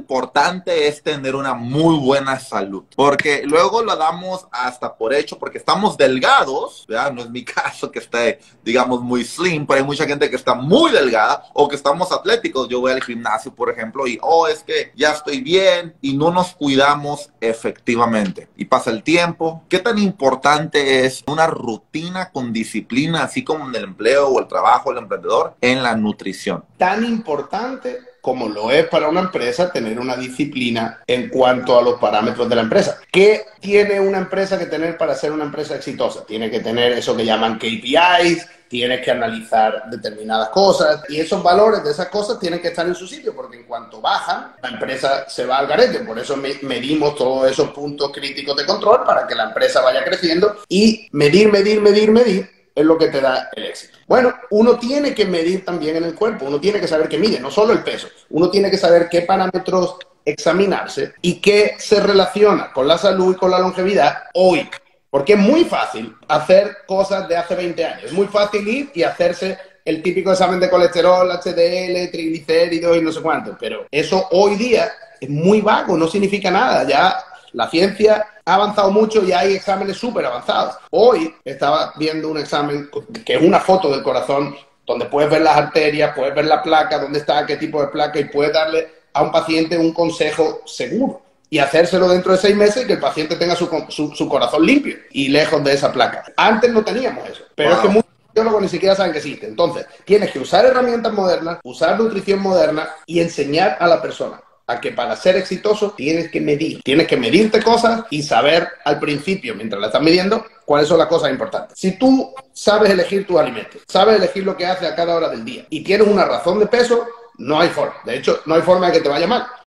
importante es tener una muy buena salud, porque luego lo damos hasta por hecho, porque estamos delgados, ¿verdad? No es mi caso que esté, digamos, muy slim, pero hay mucha gente que está muy delgada o que estamos atléticos. Yo voy al gimnasio, por ejemplo, y, es que ya estoy bien y no nos cuidamos efectivamente. Y pasa el tiempo. ¿Qué tan importante es una rutina con disciplina, así como en el empleo o el trabajo, el emprendedor, en la nutrición? Tan importante como lo es para una empresa tener una disciplina en cuanto a los parámetros de la empresa. ¿Qué tiene una empresa que tener para ser una empresa exitosa? Tiene que tener eso que llaman KPIs, tienes que analizar determinadas cosas y esos valores de esas cosas tienen que estar en su sitio, porque en cuanto bajan, la empresa se va al garete. Por eso medimos todos esos puntos críticos de control para que la empresa vaya creciendo, y medir es lo que te da el éxito. Bueno, uno tiene que medir también en el cuerpo, uno tiene que saber qué mide, no solo el peso, uno tiene que saber qué parámetros examinarse y qué se relaciona con la salud y con la longevidad hoy. Porque es muy fácil hacer cosas de hace 20 años, es muy fácil ir y hacerse el típico examen de colesterol, HDL, triglicéridos y no sé cuánto, pero eso hoy día es muy vago, no significa nada. Ya la ciencia ha avanzado mucho y hay exámenes súper avanzados. Hoy estaba viendo un examen que es una foto del corazón donde puedes ver las arterias, puedes ver la placa, dónde está, qué tipo de placa, y puedes darle a un paciente un consejo seguro y hacérselo dentro de 6 meses y que el paciente tenga su corazón limpio y lejos de esa placa. Antes no teníamos eso, pero es que muchos biólogos ni siquiera saben que existe. Entonces, tienes que usar herramientas modernas, usar nutrición moderna y enseñar a la persona a que para ser exitoso tienes que medir. Tienes que medirte cosas y saber al principio, mientras la estás midiendo, cuáles son las cosas importantes. Si tú sabes elegir tus alimentos, sabes elegir lo que haces a cada hora del día y tienes una razón de peso, no hay forma. De hecho, no hay forma de que te vaya mal.